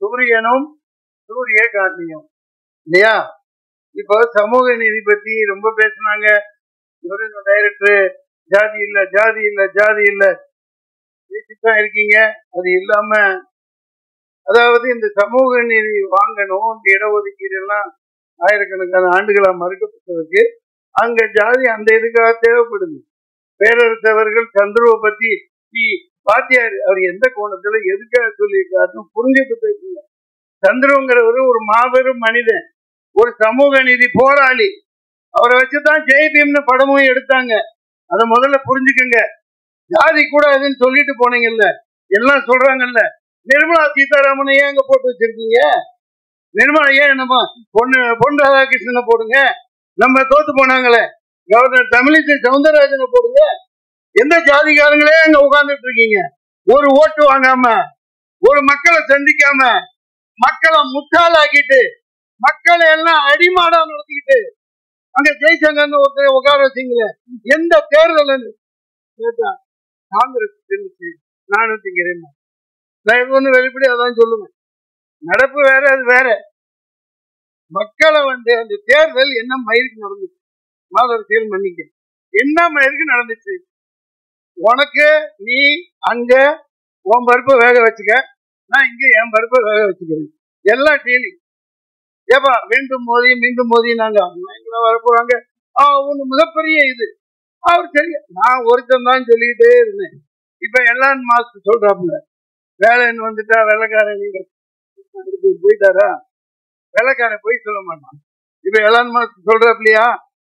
சூரியனும் சூரியகாந்தியும் இல்லையா? இப்போ சமூக நீதி பத்தி ரொம்ப பேசினாங்க. டைரக்டர் ஜாதி இல்ல ஜாதி இல்ல ஜாதி இல்ல தான் இருக்கீங்க. அது இல்லாம அதாவது இந்த சமூக நீதி வாங்கணும், இந்த இடஒதுக்கீடு எல்லாம் ஆயிரக்கணக்கான ஆண்டுகளா மறுக்கப்பட்டதுக்கு அங்க ஜாதி அந்த இதுக்காக தேவைப்படுது. பேரரசவர்கள் சந்துருவை பத்தி பாத்தியாரு அவர் எந்த கோணத்துல எதுக்காக சொல்லியிருக்காருன்னு புரிஞ்சுட்டு பேசுங்க. சந்துருங்கிறவர் ஒரு மாபெரும் மனிதன், ஒரு சமூக நீதி போராளி. அவரை வச்சுதான் ஜெய்பீம்னு படமும் எடுத்தாங்க. அதை முதல்ல புரிஞ்சுக்கங்க. ஜாதி கூடாதுன்னு சொல்லிட்டு போனீங்கல்ல, எல்லாம் சொல்றாங்கல்ல. நிர்மலா சீதாராமனை ஏன் அங்க போட்டு வச்சிருக்கீங்க? நிர்மலா ஏன் நம்ம பொன் ராதாகிருஷ்ணனை போடுங்க. நம்ம தோத்து போனாங்களே கவர்னர் தமிழிசை சவுந்தரராஜனை போடுங்க. எந்த ஜாதிகாரங்களே அங்க உட்கார்ந்துட்டு இருக்கீங்க? ஒரு ஓட்டு வாங்காம, ஒரு மக்களை சந்திக்காம, மக்களை முட்டாளாக்கிட்டு, மக்களை எல்லாம் அடிமாடா நடத்திக்கிட்டு அங்க ஜெய்சங்கர் ஒருத்தர் உட்கார வச்சீங்களே. எந்த தேர்தல் காங்கிரஸ் 400 நான் ஒண்ணு வெளிப்படி அதான் சொல்லுவேன். நடப்பு வேற, அது வேற. மக்களை அந்த தேர்தல் என்ன மயிருக்கு நடந்துச்சு, மாதரசியல் மன்னிக்க என்ன மயிருக்கு நடந்துச்சு? உனக்கு நீ அங்க உன் பருப்பை வேக வச்சுக்க, நான் இங்க என் பருப்பை வேக வச்சுக்கிறேன். எல்லாம் டீலிங். ஏப்பா மீண்டும் மோதி நாங்க வரப்போறாங்க. ஒண்ணு மிகப்பெரிய இது. அவர் சரி, நான் ஒருத்தன் தான் சொல்லிக்கிட்டே இருந்தேன். இப்ப எலான் மாஸ்க் சொல்றாப்புல, வேலைன்னு வந்துட்டா வெள்ளைக்காரன் நீங்க போயிட்டாரா? வெள்ளைக்காரன் போய் சொல்ல மாட்டான். இப்ப எலான் மாஸ்க் சொல்றாப்லையா?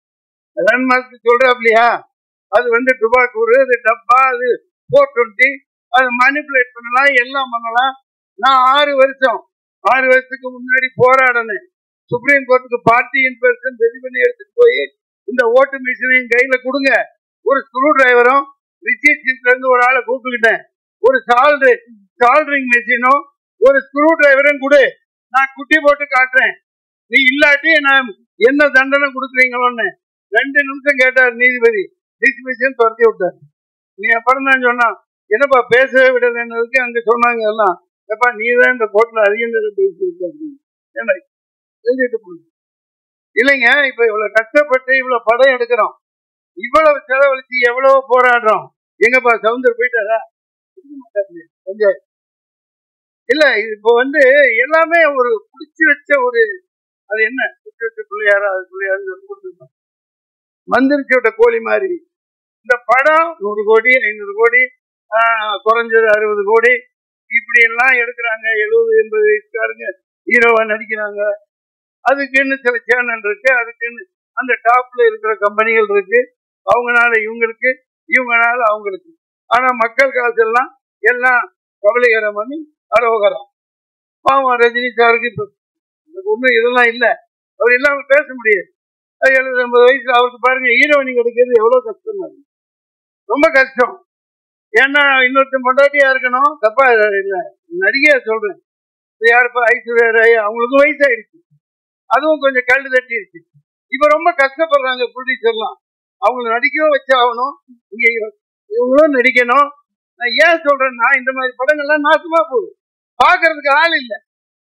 அது டுபாக்கூர், அது டப்பா, அது 420, அது மனிப்புலேட் பண்ணலாம், எல்லாம் பண்ணலாம். நான் 6 வருஷத்துக்கு முன்னாடி போராடினேன். சுப்ரீம் கோர்ட்டுக்கு பார்ட்டியின் பெர்சன் ரெடி பண்ணி எடுத்துட்டு போய் இந்த ஓட்டு மிஷினையும் கையில கொடுங்க, ஒரு ஸ்க்ரூ டிரைவரும் ரிசீட்ல இருந்து ஒரு ஆளை கூப்பிட்டுக்கிட்டேன், ஒரு சால்டரிங் மிஷினும் ஒரு ஸ்க்ரூ டிரைவரும் கொடு, நான் குட்டி போட்டு காட்டுறேன், நீ இல்லாட்டி நான் என்ன தண்டனை கொடுக்குறீங்களோன்னு 2 நிமிஷம் கேட்டார் நீதிபதி. டிஸ்மிஷன் துரத்தி விட்டார். நீ அப்புறம் தான் சொன்னா, என்னப்பா பேசவே விடுறதுக்கு அங்க சொன்னாங்க எல்லாம். எப்பா நீ தான் இந்த கோர்ட்ல அதிகம் பேசிட்டு இல்லைங்க. இப்ப இவ்வளவு கஷ்டப்பட்டு இவ்வளவு படம் எடுக்கிறோம், இவ்வளவு செலவழிச்சு எவ்வளவு போராடுறோம். எங்கப்பா சவுந்தர் போயிட்டாரா? இல்ல இப்போ எல்லாமே ஒரு புடிச்சு வச்ச ஒரு, அது என்ன புடிச்சு வச்ச பிள்ளையாரா, அது பிள்ளையாரு மந்திரிச்சு விட்ட கோழி மாதிரி. இந்த படம் 100 கோடி 500 கோடி, குறைஞ்சது 60 கோடி, இப்படி எல்லாம் எடுக்கிறாங்க. 70-80 வயசுக்காரங்க ஹீரோவா நடிக்கிறாங்க. அதுக்குன்னு சில சேனல் இருக்கு, அதுக்குன்னு அந்த டாப்ல இருக்கிற கம்பெனிகள் இருக்கு. அவங்கனால இவங்களுக்கு, இவங்கனால அவங்களுக்கு. ஆனா மக்கள் காசு எல்லாம் கவலைகரம் பண்ணி அரோகரம். பாவம் ரஜினி சாருக்கு இப்ப ஒன்றும் இதெல்லாம் இல்லை, அவர் இல்லாம பேச முடியாது. 70-80 வயசு அவருக்கு பாருங்க, ஹீரோயினி கிடைக்கிறது எவ்வளவு கஷ்டம், ரொம்ப கஷ்டம். ஏன்னா இன்னொருத்தன் பொண்டாட்டியா இருக்கணும். தப்பா இல்ல, நடிகையா சொல்றேன். யாருப்பா ஐஸ்வர்யா ராய், அவங்களுக்கும் வயசாயிடுச்சு, அதுவும் கொஞ்சம் கல்டு தட்டிடுச்சு. இப்ப ரொம்ப கஷ்டப்படுறாங்க ப்ரொடியூசர்லாம். அவங்களை நடிக்கவும் வச்சாகணும், இங்க இவங்களும் நடிக்கணும். நான் ஏன் சொல்றேன்னா, இந்த மாதிரி படங்கள்லாம் நாசமா போகுது, பாக்குறதுக்கு ஆள் இல்லை.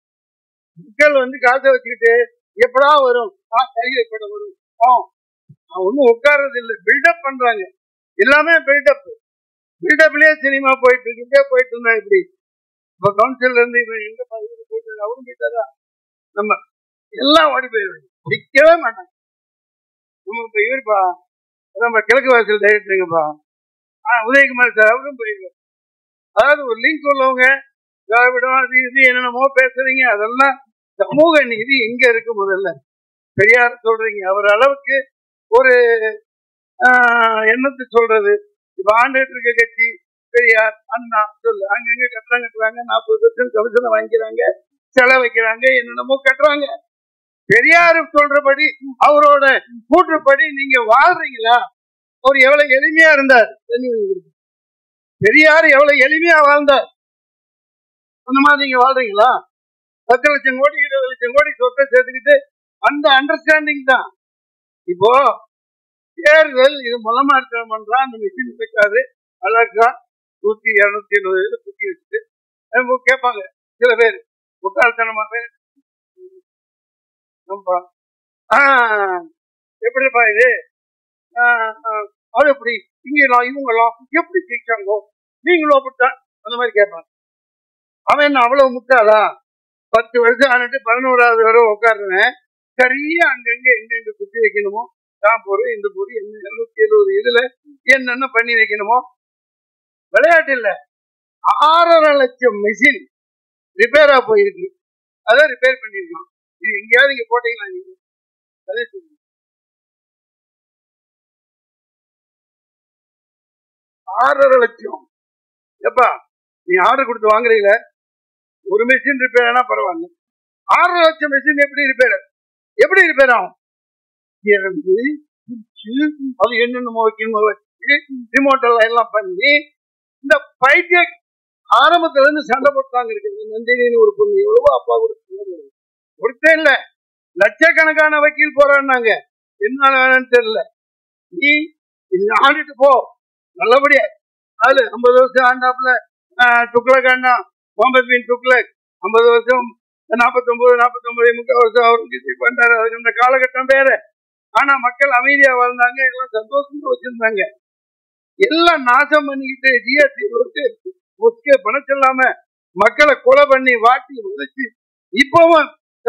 மக்கள் காசை வச்சுக்கிட்டு எப்படா வரும் கையை படம் வரும், ஒன்னும் உட்கார்றது இல்லை, பில்டப் பண்றாங்க. எல்லாமே பில்டப்லயே சினிமா போயிட்டு இருந்தா இப்படி. இப்ப கவுன்சில் இருந்து எங்க போயிட்டு அவரும் போயிட்டாரா, நம்ம எல்லாம் ஓடி போயிடுவாங்க, நிக்கவே மாட்டாங்க. நம்ம இப்ப இவருப்பா நம்ம கிழக்கு வாசல் டைரக்டருங்கப்பா உதயகுமார் சார், அவரும் போயிடுவார். அதாவது ஒரு லிங்க் உள்ளவங்க திராவிடம் அது இது என்னென்னமோ பேசுறீங்க, அதெல்லாம் சமூக நீதி எங்க இருக்கு? முதல்ல பெரியார் சொல்றீங்க, அவர் அளவுக்கு ஒரு என்னத்தை சொல்றது, இப்ப ஆண்டுகிட்டு இருக்க கட்சி பெரியார் அண்ணா சொல்லு, அங்கங்க கட்டுறாங்க 40% கமிஷனை வாங்கிக்கிறாங்க, செலவு வைக்கிறாங்க, என்னென்னமோ கட்டுறாங்க. பெரியார் சொல்றபடி, அவரோட கூற்றுப்படி நீங்க வாழ்றீங்களா? அவர் எவ்வளவு எளிமையா இருந்தார், பெரியார் எவ்வளவு எளிமையா வாழ்ந்தார், அந்த மாதிரி நீங்க வாழ்றீங்களா? 10 லட்சம் கோடி 20 லட்சம் கோடி சொத்தை சேர்த்துக்கிட்டு அந்த அண்டர்ஸ்டாண்டிங் தான். இப்போ தேர்தல் இது மூலமா பண்றா, அந்த மிஷின் வைக்காது அழகா 100 270 குத்தி வச்சுட்டு கேட்பாங்க சில பேர், முட்டாள்தனமாவே எப்படிப்பா இது அது எப்படி இங்கெல்லாம் இவங்கெல்லாம் எப்படி ஜெயிச்சாங்கோ நீங்களும் அப்படித்தான் அந்த மாதிரி கேட்பாங்க. அவன் என்ன அவ்வளவு முட்டாளா? 10 வருஷம் ஆனிட்டு 11வது வரை உட்காருவேன். சரியா அங்கங்க எங்கெங்க குத்தி வைக்கணுமோ பொரு இந்த பொரு என்ன 770 இதுல என்னென்ன பண்ணி வைக்கணுமோ. விளையாட்டு இல்ல, 6.5 லட்சம் மெஷின் ரிப்பேரா போயிருக்கு. அதான் ரிப்பேர் பண்ணிருக்கலாம். இது எங்கேயாவது இங்க போட்டீங்களா நீங்க? அதே சொல்லுங்க. 6.5 லட்சம் எப்பா நீ ஆர்டர் கொடுத்து வாங்குறீல, ஒரு மெஷின் ரிப்பேர் ஆனா பரவாயில்ல, 6.5 லட்சம் மெஷின் எப்படி ரிப்பேர் ஆகும்? அது என்னென்னமோ ரிமோட் எல்லாம் பண்ணி இந்த பைத்திய ஆரம்பத்துல இருந்து சண்டை போட்டாங்க இருக்கு. நந்தினின்னு ஒரு பொண்ணு எவ்வளவோ அப்பா கொடுத்து ஒருத்தர் இல்ல, லட்சக்கணக்கான வக்கீல் போறான்னாங்க. என்ன வேணும்னு தெரியல. நீ ஆடிட்டு போ நல்லபடியா. அது 50 வருஷம் ஆண்டாப்புல துக்ளக் ஆண்டா முகமது பின் துக்ளக் 50 வருஷம் 49 முக்கால் வருஷம் அவருக்கு பண்றாரு. அதுக்கு அந்த காலகட்டம் வேற. ஆனா மக்கள் அமைதியா வாழ்ந்தாங்க, எல்லாம் சந்தோஷமா வச்சிருந்தாங்க. எல்லாம் நாசம் பண்ணிக்கிட்டு ஜிஎஸ்டி பணம் சொல்லாம மக்களை கொலை பண்ணி வாட்டி உதச்சு இப்பவும்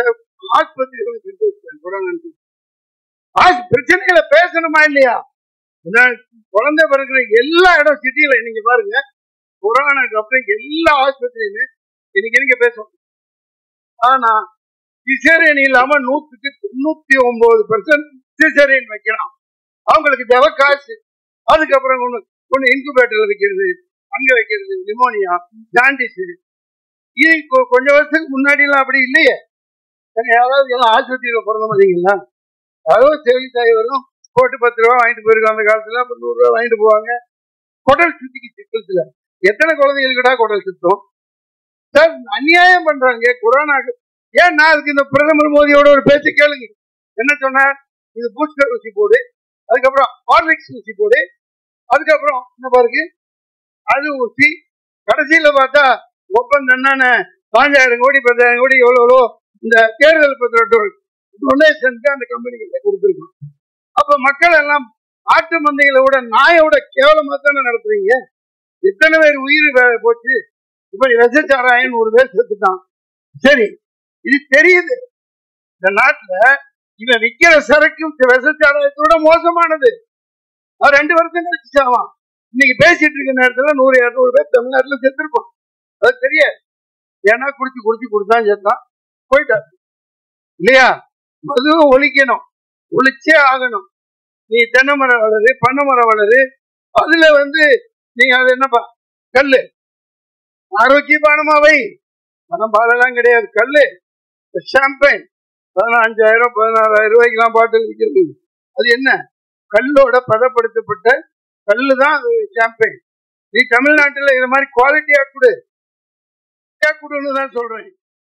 பிரச்சனைகளை பேசணுமா இல்லையா? குழந்தை பிறகுற எல்லா இடம் சிட்டியில நீங்க பாருங்க, கொரோனாக்கு அப்புறம் எல்லா ஆஸ்பத்திரியுமே இன்னைக்கு பேசுவோம். ஆனா சிசேரியன் இல்லாம 100க்கு 99% சிசேரியன் வைக்கலாம். அவங்களுக்கு தேவை காசு. அதுக்கப்புறம் ஒண்ணு இன்குபேட்டர்ல வைக்கிறது, அங்க வைக்கிறது, நிமோனியா, ஜாண்டிஸ். இது கொஞ்சம் வருஷத்துக்கு முன்னாடி எல்லாம் அப்படி இல்லையே. யாராவது எல்லாம் ஆஸ்பத்திரியில பிறந்த மாதிரிங்களா? அதாவது செவிலித்தாய் வரும், போட்டு 10 ரூபா வாங்கிட்டு போயிருக்காங்க. அந்த காலத்துல 100 ரூபா வாங்கிட்டு போவாங்க. குடல் சுத்திக்கு சிக்கல்ல எத்தனை குழந்தைகளுக்குடா குடல் சுத்தம்? சார் அநியாயம் பண்றாங்க கொரோனாக்கு. ஏன் நான் அதுக்கு இந்த பிரதமர் மோடியோட ஒரு பேச்சு கேளுங்க. என்ன சொன்னார்? இது பூஸ்டர் ஊசி போடு, அதுக்கப்புறம் ஹார்லிக்ஸ் ஊசி போடு, அதுக்கப்புறம் என்ன பாருங்க அது ஊசி. கடைசியில பார்த்தா ஒப்பந்தம் என்னன்னு 5,000 கோடி 10,000 கோடி எவ்வளோ இந்த தேர்தல் பத்திர டொனேஷனுக்கு அந்த கம்பெனிகளை கொடுத்துருக்கோம். அப்ப மக்கள் எல்லாம் ஆட்டு மந்தைகளை விட நாயோட கேவலமா தானே நடத்துறீங்க. எத்தனை பேர் உயிர் போச்சு. இப்ப விஷச்சாராயன் 100 பேர் செத்துட்டான். சரி, இது தெரியுது. இந்த நாட்டுல இவன் விற்கிற சரக்கு விஷச்சாராயத்தோட மோசமானது. 2 வருஷம் கழிச்சு சாவான். இன்னைக்கு பேசிட்டு இருக்க நேரத்துல 100-200 பேர் தமிழ்நாட்டுல செத்துருப்பான். அது தெரியாது. ஏன்னா குடிச்சு கொடுத்தான் செத்தான் போயிட்டாரு இல்லையா? அதுவும் ஒழிக்கணும், ஒழிச்சே ஆகணும். நீ தென்னை மரம் வளரு, பண்ணை மரம் வளரு. அதுல நீங்க அது என்னப்பா கல்லு ஆரோக்கியமானமாவை பணம் பாலெல்லாம் கிடையாது. கல்லு ஷாம்பைன் 15,000 16,000 ரூபாய்க்குலாம் பாட்டில் விற்கிறது. அது என்ன? கல்லோட பதப்படுத்தப்பட்ட கல்லு தான் ஷாம்பைன். நீ தமிழ்நாட்டில் இது மாதிரி குவாலிட்டியா கொடுன்னு தான் சொல்றேன்.